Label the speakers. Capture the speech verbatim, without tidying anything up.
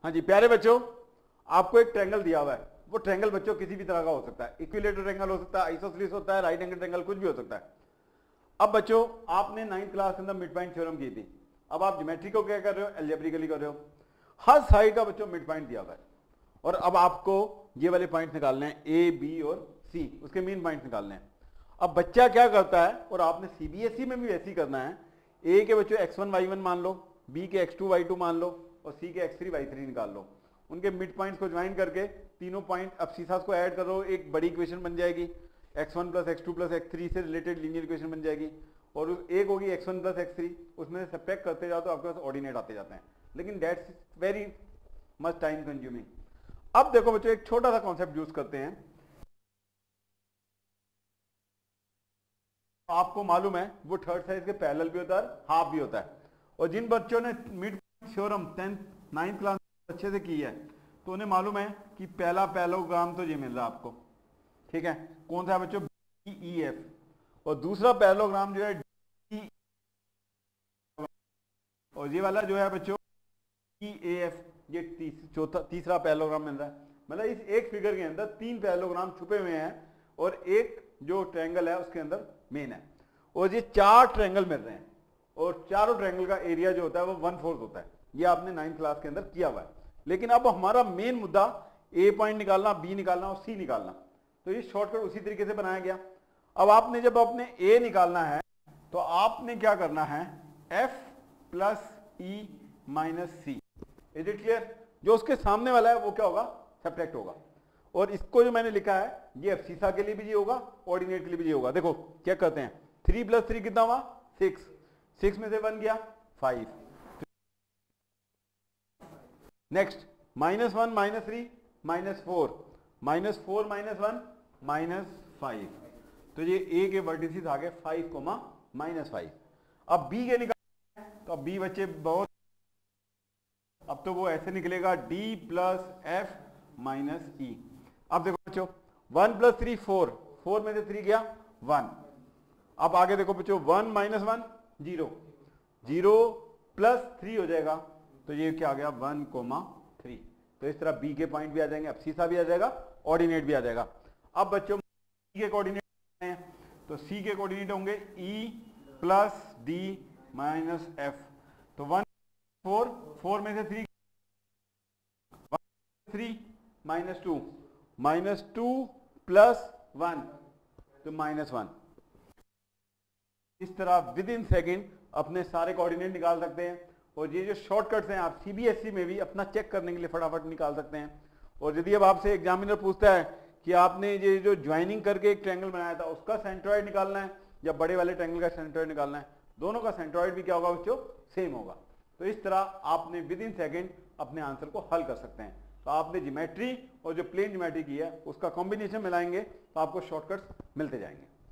Speaker 1: हाँ जी प्यारे बच्चों, आपको एक ट्रायंगल दिया हुआ है। वो ट्रायंगल बच्चों किसी भी तरह का हो सकता है, इक्विलेटरल ट्रायंगल हो सकता है, आइसोसेलेस होता है, राइट एंगल ट्रायंगल, कुछ भी हो सकता है। अब बच्चों आपने नाइन्थ क्लास के अंदर मिड पॉइंट थ्योरम की थी। अब आप ज्योमेट्री को क्या कर रहे हो, अलजेब्रिकली कर रहे हो। हर साइड का बच्चों मिड पॉइंट दिया हुआ है और अब आपको ये वाले पॉइंट निकालने हैं, ए बी और सी, उसके मेन पॉइंट निकालने हैं। अब बच्चा क्या करता है, और आपने सीबीएसई में भी वैसे ही करना है, ए के बच्चों एक्स वन वाई वन मान लो, बी के एक्स टू वाई टू मान लो और सी के एक्स थ्री वाई थ्री निकाल लो। उनके मिड पॉइंट्स को ज्वाइन करके तीनों पॉइंट अब सीसास को ऐड करो, एक बड़ी इक्वेशन बन जाएगी। X one plus X two plus X three से रिलेटेड लीनियर इक्वेशन बन जाएगी और उस एक होगी X one plus X three, उसमें सब्ट्रैक्ट करते जाओ तो आपके पास ऑर्डिनेट आते जाते हैं, लेकिन that's very much time consuming. अब देखो बच्चों एक छोटा सा कॉन्सेप्ट यूज करते हैं। आपको मालूम है वो थर्ड साइज के पैरेलल भी होता है, हाफ भी होता है। और जिन बच्चों ने mid theorem tenth ninth class अच्छे से की है तो उन्हें मालूम है कि पहला पैरेललोग्राम तो ये मिल रहा है आपको, ठीक है, कौन सा है बच्चों, डी ई एफ, और दूसरा पैरेललोग्राम जो है डी, और ये वाला जो है बच्चों ई ए एफ, ये तीस, चौथा तीसरा पैरेललोग्राम मिल रहा है। मतलब इस एक फिगर के अंदर तीन पैरेललोग्राम छुपे हुए हैं और एक जो ट्रायंगल है उसके अंदर मेन है, और ये चार ट्रायंगल मिल रहे हैं और चारों ट्रायंगल का एरिया जो होता है वो वन फोर्थ होता है। ये आपने नाइन्थ क्लास के अंदर किया हुआ है। लेकिन अब हमारा मेन मुद्दा ए पॉइंट निकालना, बी निकालना और सी निकालना, तो ये शॉर्टकट उसी तरीके से बनाया गया। अब आपने जब अपने ए निकालना है तो आपने क्या करना है, F plus E minus C, is it clear. जो उसके सामने वाला है वो क्या होगा, सब्ट्रैक्ट होगा। और इसको जो मैंने लिखा है ये अब सीसा के लिए भी ये होगा, ऑर्डिनेट के लिए भी ये होगा। देखो चेक करते हैं, थ्री प्लस थ्री कितना हुआ, सिक्स, सिक्स में से वन गया five. Next minus one minus three minus four, minus four minus one minus five, तो ये ए के वर्टिसेस आ गए फाइव कोमा माइनस फाइव। अब बी के निकाल, तो अब बी बच्चे बहुत, अब तो वो ऐसे निकलेगा D plus F minus E. अब देखो बच्चों one plus three four, four में से थ्री गया वन। अब आगे देखो बच्चों one minus one zero, zero plus three हो जाएगा, तो ये क्या आ गया वन कोमा थ्री। तो इस तरह बी के पॉइंट भी आ जाएंगे, अब सीसा भी आ जाएगा, ऑर्डिनेट भी आ जाएगा। अब बच्चों सी के कोऑर्डिनेट हैं, तो सी के कोऑर्डिनेट होंगे E plus D minus F, तो वन फोर, फोर में से three, three minus two, minus two plus one, तो माइनस वन। इस तरह विद इन सेकेंड अपने सारे कोऑर्डिनेट निकाल सकते हैं। और ये जो शॉर्टकट्स हैं आप सीबीएसई में भी अपना चेक करने के लिए फटाफट निकाल सकते हैं। और यदि अब आपसे एग्जामिनर पूछता है कि आपने ये जो ज्वाइनिंग करके एक ट्रायंगल बनाया था उसका सेंट्रॉइड निकालना है या बड़े वाले ट्रायंगल का सेंट्रॉइड निकालना है, दोनों का सेंट्रॉइड भी क्या होगा बच्चों, सेम होगा। तो इस तरह आपने विद इन सेकेंड अपने आंसर को हल कर सकते हैं। तो आपने ज्योमेट्री और जो प्लेन ज्योमेट्री की है उसका कॉम्बिनेशन मिलाएंगे तो आपको शॉर्टकट्स मिलते जाएंगे।